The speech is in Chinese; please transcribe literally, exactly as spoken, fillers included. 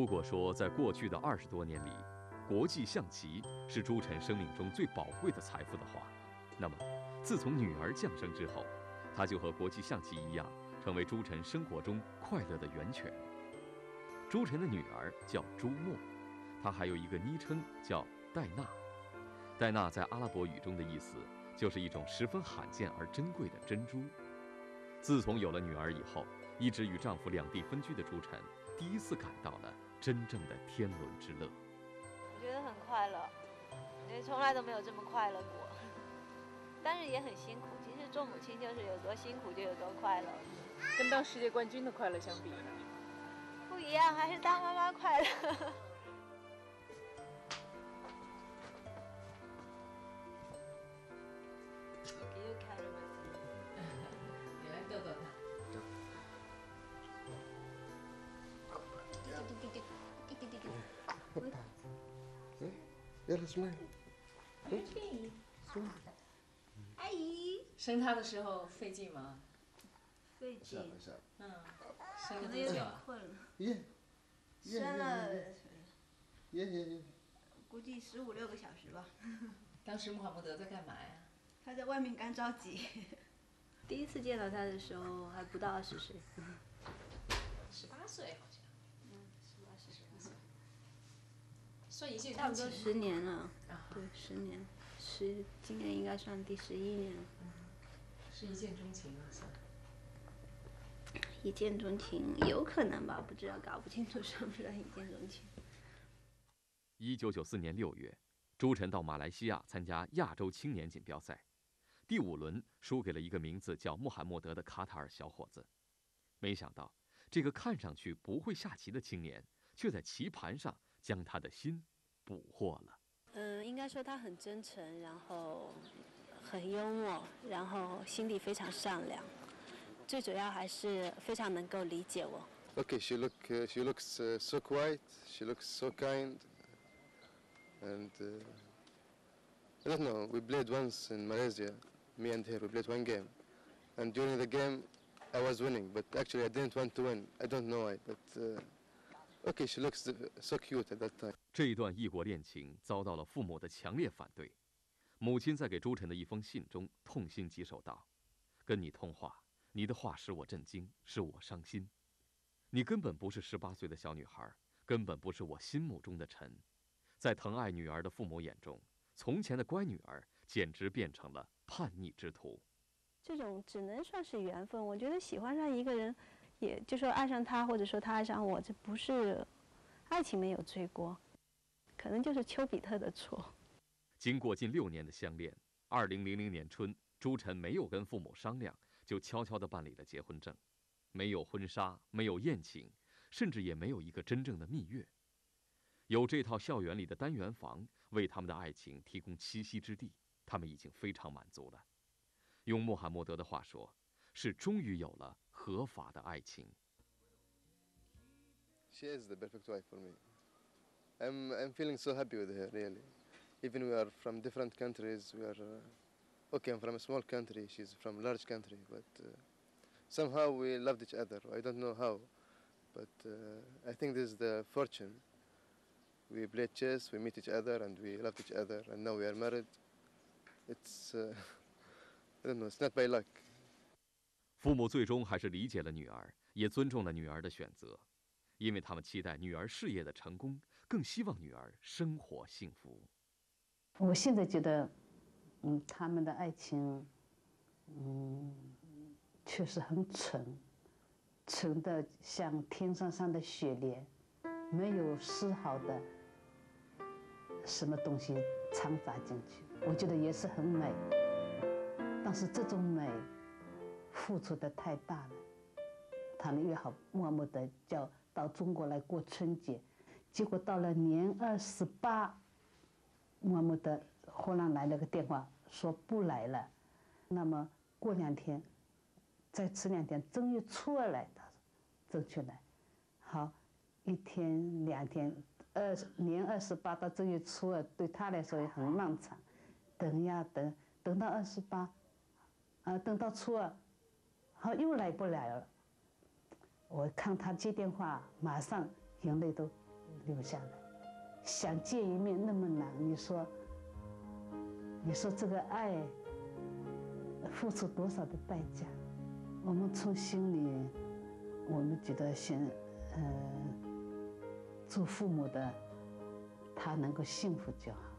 如果说在过去的二十多年里，国际象棋是朱晨生命中最宝贵的财富的话，那么自从女儿降生之后，她就和国际象棋一样，成为朱晨生活中快乐的源泉。朱晨的女儿叫朱墨，她还有一个昵称叫戴娜。戴娜在阿拉伯语中的意思就是一种十分罕见而珍贵的珍珠。自从有了女儿以后，一直与丈夫两地分居的朱晨，第一次感到了真正的天伦之乐。 我觉得很快乐，因为从来都没有这么快乐过，但是也很辛苦。其实做母亲就是有多辛苦就有多快乐。 跟当世界冠军的快乐相比呢？ 不一样，还是当妈妈快乐。 你来逗逗他。 يلا اسمعي 阿姨， 生他的时候费劲吗？ 费劲， 嗯，生了可能有点多久啊？ 困了。 耶生了， 耶耶耶， 估计十五六个小时吧。 当时穆罕默德在干嘛呀？ 他在外面干着急。第一次见到他的时候还不到二十岁。 十八岁好像。 嗯，十八十八岁。 算一见差不钟情。 多十年了。 啊， 对，十年，十今年应该算第十一年了。 嗯，是一见钟情啊，算。 一见钟情有可能吧，不知道，搞不清楚算不算一见钟情。 一九九四年六月，朱晨到马来西亚参加亚洲青年锦标赛，第五轮输给了一个名字叫穆罕默德的卡塔尔小伙子。没想到，这个看上去不会下棋的青年，却在棋盘上将他的心捕获了。 嗯，应该说他很真诚，然后很幽默，然后心地非常善良，最主要还是非常能够理解我。 Okay, she look uh, she looks uh, so quiet. She looks so kind, and uh, I don't know. We played once in Malaysia. Me and her, we played one game, and during the game, I was winning, but actually I didn't want to win. I don't know why, but uh, okay, she looks so cute at that time. 这一段异国恋情遭到了父母的强烈反对。母亲在给朱晨的一封信中痛心疾首道：“跟你通话，你的话使我震惊，使我伤心。你根本不是十八岁的小女孩，根本不是我心目中的陈。在疼爱女儿的父母眼中，从前的乖女儿简直变成了叛逆之徒。” 这种只能算是缘分。我觉得喜欢上一个人，也就说爱上他，或者说他爱上我，这不是爱情没有罪过，可能就是丘比特的错。 经过近六年的相恋，二零零零年春，朱晨没有跟父母商量，就悄悄地办理了结婚证。没有婚纱，没有宴请，甚至也没有一个真正的蜜月。有这套校园里的单元房为他们的爱情提供栖息之地，他们已经非常满足了。用穆罕默德的话说，是终于有了合法的爱情。 She is the perfect wife for me. I'm I'm feeling so happy with her, really. Even we are from different countries. We are uh, okay. I'm from a small country. She's from a large country, but uh, somehow we loved each other. I don't know how, but uh, I think this is the fortune. We played chess. We meet each other, and we loved each other, and now we are married. It's uh, I don't know. It's not by luck. 父母最终还是理解了女儿，也尊重了女儿的选择，因为他们期待女儿事业的成功，更希望女儿生活幸福。 我现在觉得，嗯，他们的爱情，嗯，确实很纯，纯的像天上上的雪莲，没有丝毫的什么东西掺杂进去。我觉得也是很美，但是这种美付出的太大了。他们约好穆罕默德叫到中国来过春节，结果到了年二十八。穆罕默德忽然来了个电话，说不来了。那么过两天，再迟两天，正月初二来，他说正确来。好，一天两天，二年二十八到正月初二，对他来说也很漫长。等呀等，等到二十八，啊，等到初二，好又来不了了。我看他接电话，马上眼泪都留下来。想见一面那么难，你说，你说这个爱付出多少的代价？我们从心里，我们觉得先，呃，做父母的，他能够幸福就好。